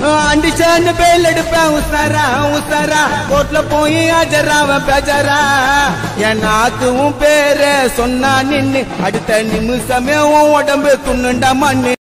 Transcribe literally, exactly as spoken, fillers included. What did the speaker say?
அண்டிஷான்னு பேல் எடுப்பேன் உசாரா உசாரா கோட்ல போய் அஜராவ பெஜரா என் நாத்துவும் பேர சொன்னா நின்னு அடுத்த நிமிஷமே உன் உடம்பு துண்ணுண்டா மண்ணு